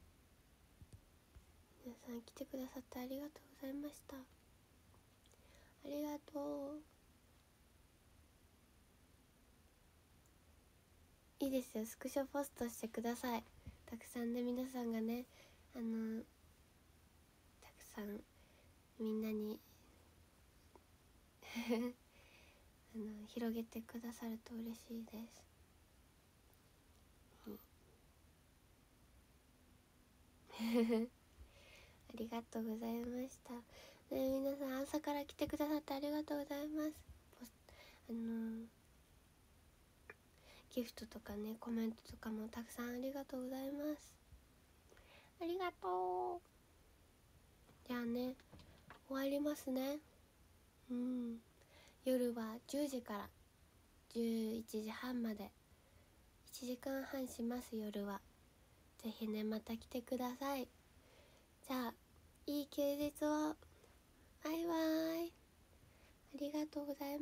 皆さん来てくださってありがとうございました。ありがとう。 いいですよ、スクショポストしてください。たくさんね、皆さんがね、たくさんみんなに広げてくださると嬉しいです。ありがとうございました。ね、皆さん朝から来てくださってありがとうございます。ギフトとかね、コメントとかもたくさんありがとうございます。ありがとう。じゃあね、終わりますね。夜は10時から11時半まで1時間半します。夜はぜひね、また来てください。じゃあいい休日を。バイバイ。ありがとうございます。